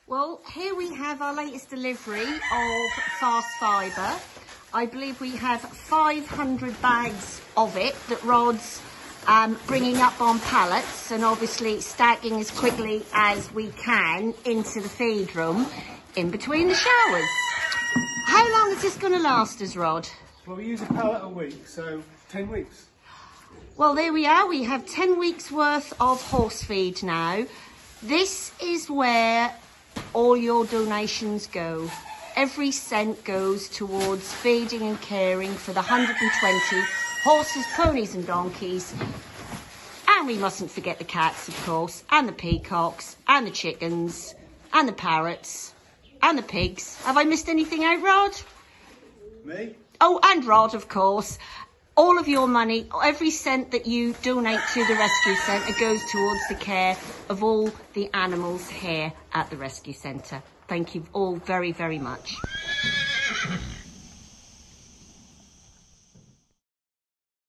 Well, here we have our latest delivery of Fast Fibre. I believe we have 500 bags of it that Rod's bringing up on pallets and obviously stacking as quickly as we can into the feed room in between the showers. How long is this going to last us, Rod? Well, we use a pallet a week, so 10 weeks. Well, there we are. We have 10 weeks worth of horse feed now. This is where all your donations go. Every cent goes towards feeding and caring for the 120 horses, ponies and donkeys. And we mustn't forget the cats, of course, and the peacocks, and the chickens, and the parrots, and the pigs. Have I missed anything out, Rod? Me? Oh, and Rod, of course. All of your money, every cent that you donate to the Rescue Centre goes towards the care of all the animals here at the Rescue Centre. Thank you all very, very much.